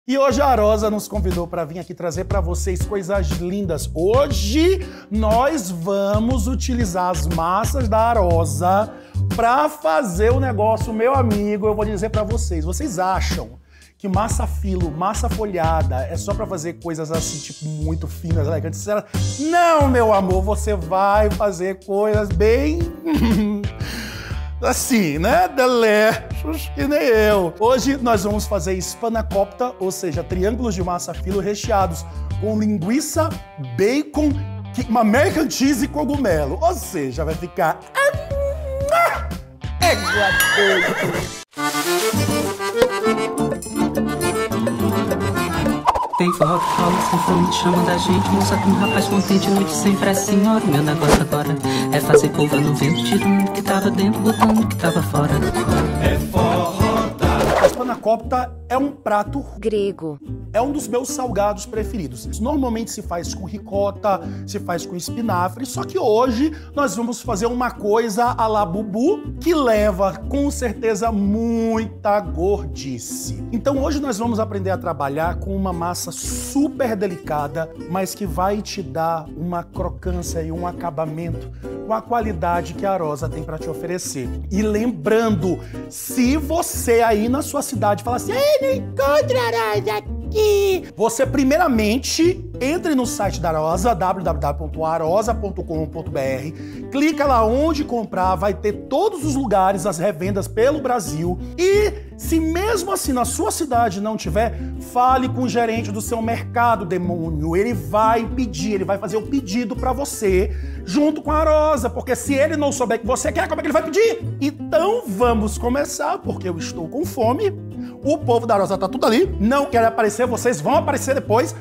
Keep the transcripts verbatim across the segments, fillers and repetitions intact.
E hoje a Arosa nos convidou para vir aqui trazer para vocês coisas lindas. Hoje nós vamos utilizar as massas da Arosa para fazer o negócio, meu amigo. Eu vou dizer para vocês, vocês acham que massa filo, massa folhada é só para fazer coisas assim, tipo, muito finas, elegantes? Não, meu amor, você vai fazer coisas bem... assim, né? Delechos, que nem eu. Hoje nós vamos fazer spanakopita, ou seja, triângulos de massa filo recheados com linguiça, bacon, American cheese e cogumelo. Ou seja, vai ficar... É doido! Tem forró que rola, sem fome, chama da gente. Moça com um rapaz contente, noite sem pressa, senhora. Meu negócio agora é fazer curva no vento, tirando o que tava dentro, botando o que tava fora. É forró da... A spanakopita é um prato grego. É um dos meus salgados preferidos. Normalmente se faz com ricota, se faz com espinafre, só que hoje nós vamos fazer uma coisa à la bubu que leva com certeza muita gordice. Então hoje nós vamos aprender a trabalhar com uma massa super delicada, mas que vai te dar uma crocância e um acabamento com a qualidade que a Arosa tem para te oferecer. E lembrando, se você aí na sua cidade fala assim, ei, não encontra Arosa aqui, você primeiramente entre no site da Arosa, w w w ponto arosa ponto com ponto b r, clica lá onde comprar, vai ter todos os lugares, as revendas pelo Brasil. E se mesmo assim na sua cidade não tiver, fale com o gerente do seu mercado, demônio. Ele vai pedir, ele vai fazer o pedido para você junto com a Arosa, porque se ele não souber que você quer, como é que ele vai pedir? Então vamos começar, porque eu estou com fome. O povo da Arosa tá tudo ali, não quer aparecer, vocês vão aparecer depois.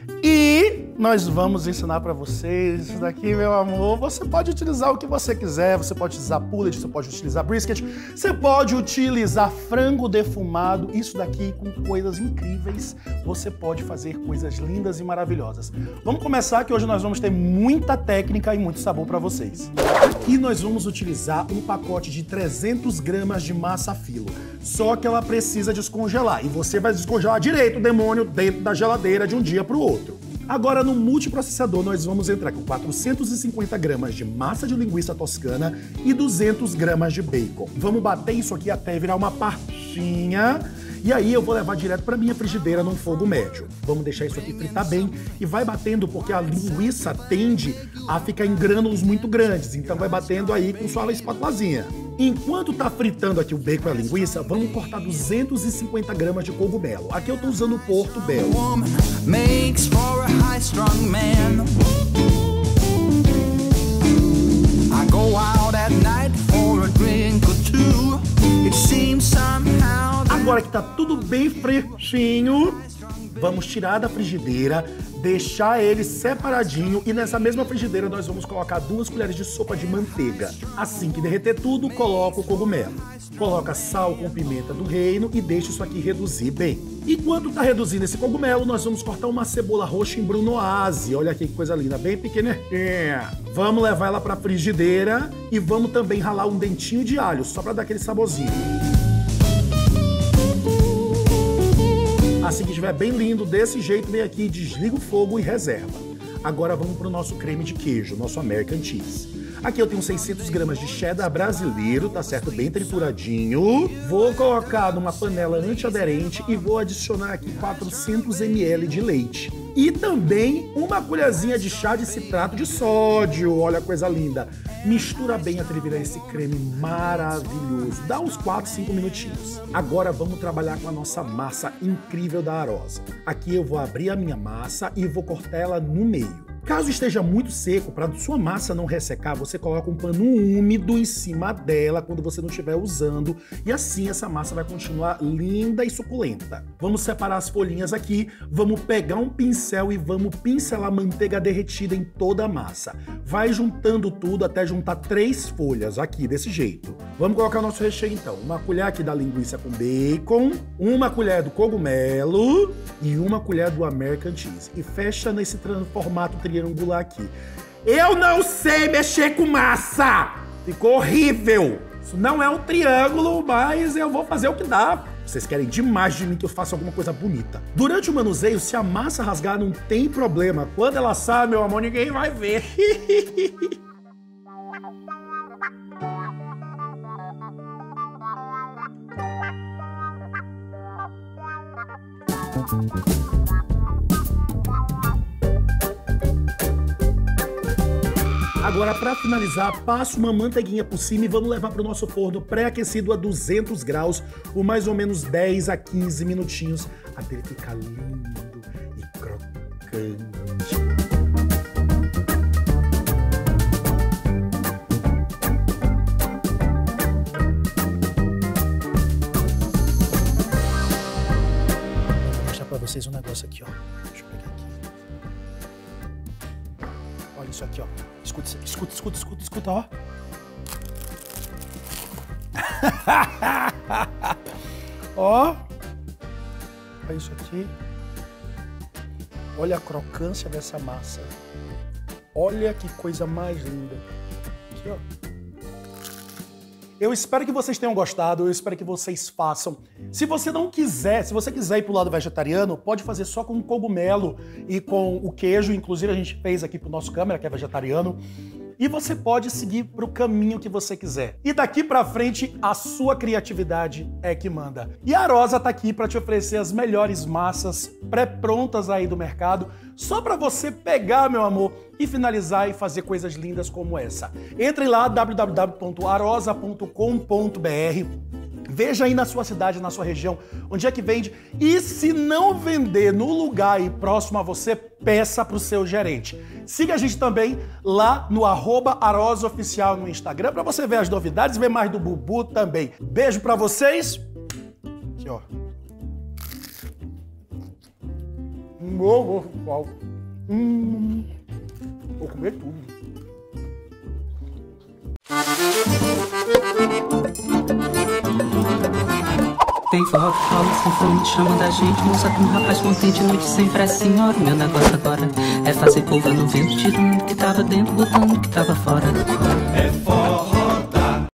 E nós vamos ensinar para vocês isso daqui, meu amor. Você pode utilizar o que você quiser, você pode utilizar pulled, você pode utilizar brisket, você pode utilizar frango defumado. Isso daqui com coisas incríveis, você pode fazer coisas lindas e maravilhosas. Vamos começar que hoje nós vamos ter muita técnica e muito sabor para vocês. Aqui nós vamos utilizar um pacote de trezentas gramas de massa filo, só que ela precisa descongelar e você vai descongelar direito o demônio dentro da geladeira de um dia para o outro. Agora no multiprocessador nós vamos entrar com quatrocentas e cinquenta gramas de massa de linguiça toscana e duzentas gramas de bacon. Vamos bater isso aqui até virar uma pastinha. E aí eu vou levar direto para minha frigideira num fogo médio. Vamos deixar isso aqui fritar bem e vai batendo porque a linguiça tende a ficar em grânulos muito grandes. Então vai batendo aí com sua espátulazinha. Enquanto tá fritando aqui o bacon e a linguiça, vamos cortar duzentas e cinquenta gramas de cogumelo. Aqui eu tô usando o Porto Belo. Agora que tá tudo bem fresquinho, vamos tirar da frigideira, deixar ele separadinho e nessa mesma frigideira nós vamos colocar duas colheres de sopa de manteiga. Assim que derreter tudo, coloca o cogumelo. Coloca sal com pimenta do reino e deixa isso aqui reduzir bem. Enquanto tá reduzindo esse cogumelo, nós vamos cortar uma cebola roxa em brunoise. Olha aqui que coisa linda, bem pequenininha. Vamos levar ela pra frigideira e vamos também ralar um dentinho de alho, só pra dar aquele saborzinho. Assim que estiver bem lindo, desse jeito, vem aqui, desliga o fogo e reserva. Agora vamos para o nosso creme de queijo, nosso American Cheese. Aqui eu tenho seiscentas gramas de cheddar brasileiro, tá certo? Bem trituradinho. Vou colocar numa panela antiaderente e vou adicionar aqui quatrocentos mililitros de leite. E também uma colherzinha de chá de citrato de sódio. Olha a coisa linda. Mistura bem até ele virar esse creme maravilhoso. Dá uns quatro, cinco minutinhos. Agora vamos trabalhar com a nossa massa incrível da Arosa. Aqui eu vou abrir a minha massa e vou cortar ela no meio. Caso esteja muito seco, para sua massa não ressecar, você coloca um pano úmido em cima dela quando você não estiver usando e assim essa massa vai continuar linda e suculenta. Vamos separar as folhinhas aqui, vamos pegar um pincel e vamos pincelar manteiga derretida em toda a massa. Vai juntando tudo até juntar três folhas aqui, desse jeito. Vamos colocar o nosso recheio então. Uma colher aqui da linguiça com bacon, uma colher do cogumelo e uma colher do American Cheese. E fecha nesse formato triangular aqui. Eu não sei mexer com massa! Ficou horrível! Isso não é um triângulo, mas eu vou fazer o que dá. Vocês querem demais de mim que eu faça alguma coisa bonita. Durante o manuseio, se a massa rasgar, não tem problema. Quando ela sai, meu amor, ninguém vai ver. Agora, para finalizar, passo uma manteiguinha por cima e vamos levar para o nosso forno pré-aquecido a duzentos graus por mais ou menos dez a quinze minutinhos, até ele ficar lindo e crocante. Vou mostrar para vocês um negócio aqui, ó. Deixa eu pegar aqui. Olha isso aqui, ó. Escuta, escuta, escuta, escuta, escuta, ó. Ó. Olha isso aqui. Olha a crocância dessa massa. Olha que coisa mais linda. Aqui, ó. Eu espero que vocês tenham gostado, eu espero que vocês façam. Se você não quiser, se você quiser ir pro lado vegetariano, pode fazer só com cogumelo e com o queijo, inclusive a gente fez aqui pro nosso câmera, que é vegetariano. E você pode seguir pro caminho que você quiser. E daqui pra frente, a sua criatividade é que manda. E a Arosa tá aqui para te oferecer as melhores massas pré-prontas aí do mercado, só para você pegar, meu amor, e finalizar e fazer coisas lindas como essa. Entre lá, w w w ponto arosa ponto com ponto b r. Veja aí na sua cidade, na sua região, onde é que vende. E se não vender no lugar aí próximo a você, peça para o seu gerente. Siga a gente também lá no arroba Arosa Oficial no Instagram para você ver as novidades, ver mais do Bubu também. Beijo para vocês. Aqui, ó. Hum, vou comer tudo. Tem forró que rola, sinfônico chamando a gente. Moça com um rapaz contente, noite sem pressa, senhora. Meu negócio agora é fazer curva no vento, tirando o que tava dentro, botando o que tava fora. É forró.